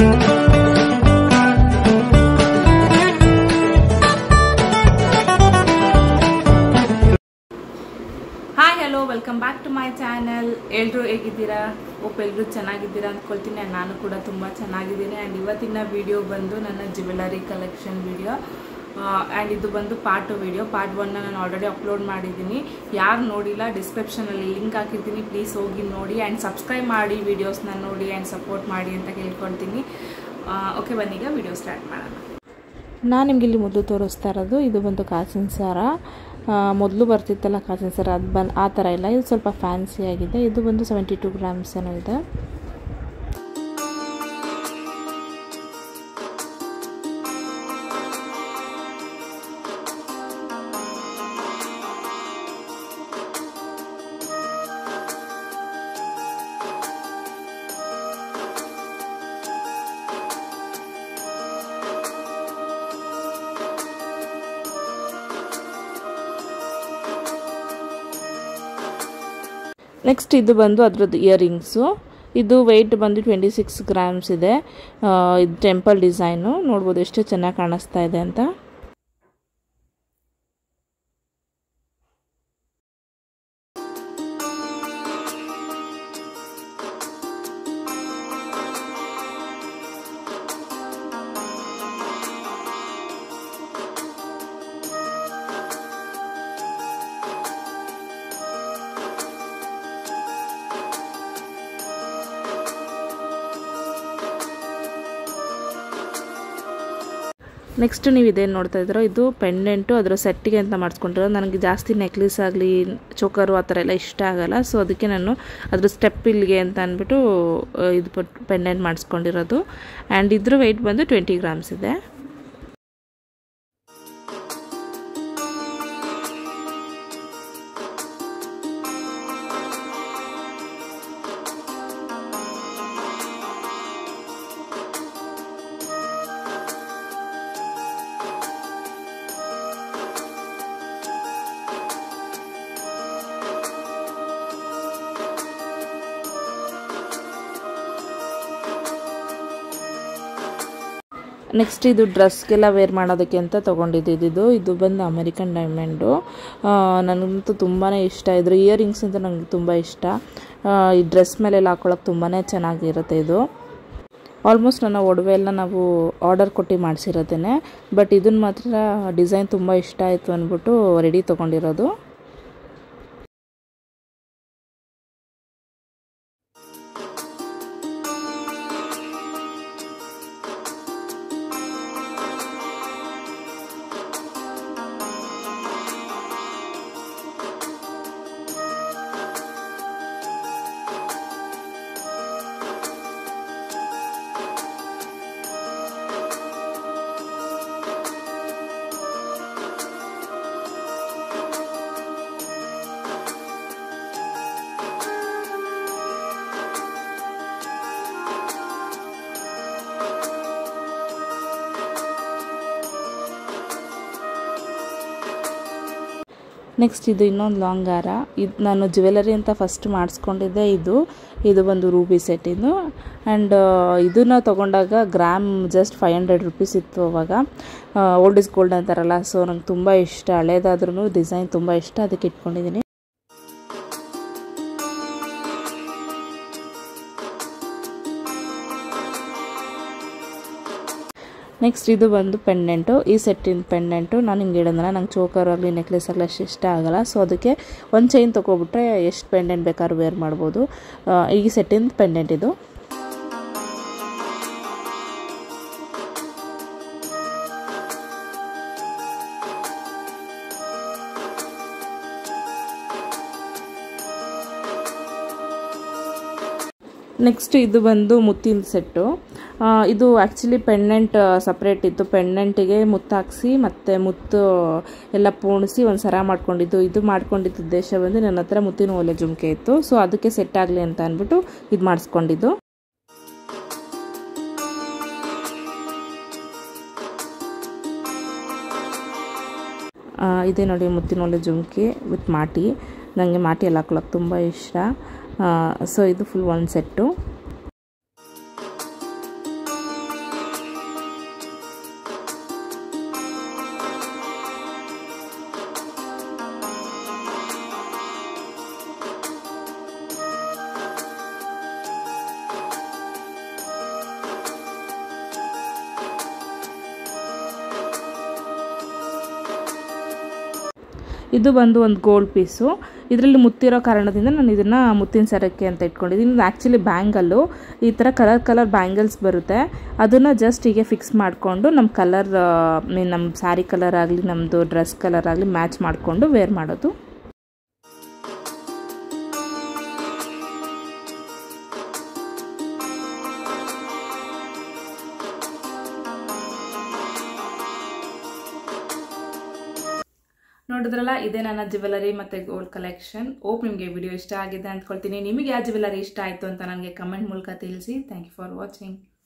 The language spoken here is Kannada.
Welcome back to my channel. ಎಲ್ಲರೂ ಹೇಗಿದ್ದೀರಾ? ಎಲ್ಲರೂ ಚೆನ್ನಾಗಿದ್ದೀರಾ ಅಂದ್ಕೊಳ್ತೀನಿ. ನಾನು ಕೂಡ ತುಂಬ ಚೆನ್ನಾಗಿದ್ದೀನಿ. ಆ್ಯಂಡ್ ಇವತ್ತಿನ ವಿಡಿಯೋ ಬಂದು ನನ್ನ ಜ್ಯುವೆಲರಿ ಕಲೆಕ್ಷನ್ ವಿಡಿಯೋ. ಆ್ಯಂಡ್ ಇದು ಬಂದು ಪಾರ್ಟ್ 2 ವಿಡಿಯೋ. ಪಾರ್ಟ್ 1 ನಾನು ಆಲ್ರೆಡಿ ಅಪ್ಲೋಡ್ ಮಾಡಿದ್ದೀನಿ. ಯಾರು ನೋಡಿಲ್ಲ ಡಿಸ್ಕ್ರಿಪ್ಷನಲ್ಲಿ ಲಿಂಕ್ ಹಾಕಿರ್ತೀನಿ, ಪ್ಲೀಸ್ ಹೋಗಿ ನೋಡಿ ಆ್ಯಂಡ್ ಸಬ್ಸ್ಕ್ರೈಬ್ ಮಾಡಿ, ವೀಡಿಯೋಸ್ನ ನೋಡಿ ಆ್ಯಂಡ್ ಸಪೋರ್ಟ್ ಮಾಡಿ ಅಂತ ಕೇಳ್ಕೊಳ್ತೀನಿ. ಓಕೆ, ಬನ್ನೀಗ ವಿಡಿಯೋ ಸ್ಟಾರ್ಟ್ ಮಾಡೋಣ. ನಾನು ನಿಮಗೆ ಇಲ್ಲಿ ಮೊದಲು ತೋರಿಸ್ತಾ ಇರೋದು ಇದು ಬಂದು ಕಾಸಿನ ಸರ. ಮೊದಲು ಬರ್ತಿತ್ತಲ್ಲ ಕಾಸಿನ ಸರ, ಅದು ಆ ಥರ ಇಲ್ಲ, ಇದು ಸ್ವಲ್ಪ ಫ್ಯಾನ್ಸಿ ಆಗಿದೆ. ಇದು ಬಂದು 72 ಗ್ರಾಮ್ಸ್ ಏನೋ ಇದೆ. ನೆಕ್ಸ್ಟ್ ಇದು ಬಂದು ಅದರದ್ದು ಇಯರಿಂಗ್ಸು. ಇದು ವೆಯ್ಟ್ ಬಂದು 26 ಗ್ರಾಮ್ಸ್ ಇದೆ. ಇದು ಟೆಂಪಲ್ ಡಿಸೈನು ನೋಡ್ಬೋದು ಎಷ್ಟು ಚೆನ್ನಾಗಿ ಕಾಣಿಸ್ತಾ ಇದೆ ಅಂತ. ನೆಕ್ಸ್ಟ್ ನೀವು ಇದೇನು ನೋಡ್ತಾ ಇದ್ದೀರೋ ಇದು ಪೆಂಡೆಂಟು, ಅದರ ಸೆಟ್ಟಿಗೆ ಅಂತ ಮಾಡಿಸ್ಕೊಂಡಿರೋ. ನನಗೆ ಜಾಸ್ತಿ ನೆಕ್ಲೆಸ್ ಆಗಲಿ ಚೋಕರು ಆ ಥರ ಎಲ್ಲ ಇಷ್ಟ ಆಗಲ್ಲ, ಸೊ ಅದಕ್ಕೆ ನಾನು ಅದ್ರ ಸ್ಟೆಪ್ ಇಲ್ಲಿಗೆ ಅಂತ ಅಂದ್ಬಿಟ್ಟು ಇದು ಪೆಂಡೆಂಟ್ ಮಾಡಿಸ್ಕೊಂಡಿರೋದು. ಆ್ಯಂಡ್ ಇದ್ರ ವೆಯ್ಟ್ ಬಂದು 20 ಗ್ರಾಮ್ಸ್ ಇದೆ. ನೆಕ್ಸ್ಟ್ ಇದು ಡ್ರೆಸ್ಗೆಲ್ಲ ವೇರ್ ಮಾಡೋದಕ್ಕೆ ಅಂತ ತೊಗೊಂಡಿದ್ದು. ಇದು ಬಂದು ಅಮೆರಿಕನ್ ಡೈಮಂಡು. ನನಗಂತೂ ತುಂಬಾ ಇಷ್ಟ. ಇದ್ರ ಇಯರಿಂಗ್ಸ್ ಅಂತ ನನಗೆ ತುಂಬ ಇಷ್ಟ. ಈ ಡ್ರೆಸ್ ಮೇಲೆಲ್ಲ ಹಾಕೊಳ್ಳೋಕೆ ತುಂಬಾ ಚೆನ್ನಾಗಿರುತ್ತೆ. ಇದು ಆಲ್ಮೋಸ್ಟ್ ನನ್ನ ಒಡವೆ ಎಲ್ಲ ನಾವು ಆರ್ಡರ್ ಕೊಟ್ಟು ಮಾಡಿಸಿರೋದೇನೆ. ಬಟ್ ಇದನ್ನು ಮಾತ್ರ ಡಿಸೈನ್ ತುಂಬ ಇಷ್ಟ ಆಯಿತು ಅಂದ್ಬಿಟ್ಟು ರೆಡಿ ತೊಗೊಂಡಿರೋದು. ನೆಕ್ಸ್ಟ್ ಇದು ಇನ್ನೊಂದು ಲಾಂಗ್ ಹಾರ. ಇದು ನಾನು ಜ್ಯುವೆಲರಿ ಅಂತ ಫಸ್ಟ್ ಮಾಡಿಸ್ಕೊಂಡಿದ್ದೆ. ಇದು ಬಂದು ರೂಬಿ ಸೆಟ್ ಇದು. ಆ್ಯಂಡ್ ಇದನ್ನು ತೊಗೊಂಡಾಗ ಗ್ರಾಮ್ ಜಸ್ಟ್ 500 ರುಪೀಸ್ ಇತ್ತು ಅವಾಗ. ಓಲ್ಡ್ ಇಸ್ ಗೋಲ್ಡ್ ಅಂತಾರಲ್ಲ, ಸೊ ನಂಗೆ ತುಂಬ ಇಷ್ಟ. ಹಳೇದಾದ್ರೂ ಡಿಸೈನ್ ತುಂಬ ಇಷ್ಟ, ಅದಕ್ಕೆ ಇಟ್ಕೊಂಡಿದ್ದೀನಿ. ನೆಕ್ಸ್ಟ್ ಇದು ಬಂದು ಪೆಂಡೆಂಟು. ಈ ಸೆಟ್ಟಿನ ಪೆಂಡೆಂಟು ನಾನು ಹಿಂಗೆ ಹೇಳಿದ್ನಲ್ಲ, ನಂಗೆ ಚೋಕರ್ ಆಗಲಿ ನೆಕ್ಲೆಸ್ ಆಗಲಿ ಅಷ್ಟು ಇಷ್ಟ ಆಗಲ್ಲ, ಸೊ ಅದಕ್ಕೆ ಒಂದು ಚೈನ್ ತೊಗೊಬಿಟ್ರೆ ಎಷ್ಟು ಪೆಂಡೆಂಟ್ ಬೇಕಾದ್ರೂ ವೇರ್ ಮಾಡ್ಬೋದು. ಈ ಸೆಟ್ಟಿನ ಪೆಂಡೆಂಟ್ ಇದು. ನೆಕ್ಸ್ಟ್ ಇದು ಬಂದು ಮುತ್ತಿನ ಸೆಟ್ಟು. ಇದು ಆ್ಯಕ್ಚುಲಿ ಪೆಂಡೆಂಟ್ ಸಪ್ರೇಟ್ ಇತ್ತು. ಪೆಂಡೆಂಟಿಗೆ ಮುತ್ತು ಹಾಕ್ಸಿ ಮತ್ತು ಮುತ್ತು ಎಲ್ಲ ಪೋಣಿಸಿ ಒಂದು ಸರ ಮಾಡ್ಕೊಂಡಿದ್ದು. ಇದು ಮಾಡ್ಕೊಂಡಿದ್ದ ಉದ್ದೇಶ ಬಂದು ನನ್ನ ಹತ್ರ ಮುತ್ತಿನ ಓಲೆ ಜುಮ್ಕೆ ಇತ್ತು, ಸೊ ಅದಕ್ಕೆ ಸೆಟ್ ಆಗಲಿ ಅಂತ ಅಂದ್ಬಿಟ್ಟು ಇದು ಮಾಡಿಸ್ಕೊಂಡಿದ್ದು. ಇದೇ ನೋಡಿ ಮುತ್ತಿನ ಓಲೆ ಜುಮ್ಕಿ ವಿತ್ ಮಾಟಿ. ನನಗೆ ಮಾಟಿ ಎಲ್ಲ ಹಾಕೊಳ್ಳೋಕೆ ತುಂಬ ಇಷ್ಟ. ಸೊ ಇದು ಫುಲ್ ಒಂದು ಸೆಟ್ಟು. ಇದು ಬಂದು ಒಂದು ಗೋಲ್ಡ್ ಪೀಸು. ಇದರಲ್ಲಿ ಮುತ್ತಿರೋ ಕಾರಣದಿಂದ ನಾನು ಇದನ್ನು ಮುತ್ತಿನ ಸರಕ್ಕೆ ಅಂತ ಇಟ್ಕೊಂಡಿದ್ದೀನಿ. ಇದು ಆ್ಯಕ್ಚುಲಿ ಬ್ಯಾಂಗಲ್ಲು. ಈ ಥರ ಕಲರ್ ಬ್ಯಾಂಗಲ್ಸ್ ಬರುತ್ತೆ. ಅದನ್ನು ಜಸ್ಟ್ ಹೀಗೆ ಫಿಕ್ಸ್ ಮಾಡಿಕೊಂಡು ನಮ್ಮ ಕಲರ್ ನಮ್ಮ ಸ್ಯಾರಿ ಕಲರ್ ಆಗಲಿ ನಮ್ಮದು ಡ್ರೆಸ್ ಕಲರ್ ಆಗಲಿ ಮ್ಯಾಚ್ ಮಾಡಿಕೊಂಡು ವೇರ್ ಮಾಡೋದು. ನೋಡಿದ್ರಲ್ಲ, ಇದೇ ನನ್ನ ಜ್ಯುವೆಲರಿ ಮತ್ತು ಗೋಲ್ಡ್ ಕಲೆಕ್ಷನ್. ಹೋಪ್ ನಿಮಗೆ ವಿಡಿಯೋ ಇಷ್ಟ ಆಗಿದೆ ಅಂದ್ಕೊಳ್ತೀನಿ. ನಿಮಗೆ ಯಾವ ಜ್ಯುವೆಲರಿ ಇಷ್ಟ ಆಯಿತು ಅಂತ ನನಗೆ ಕಮೆಂಟ್ ಮೂಲಕ ತಿಳಿಸಿ. Thank you for watching.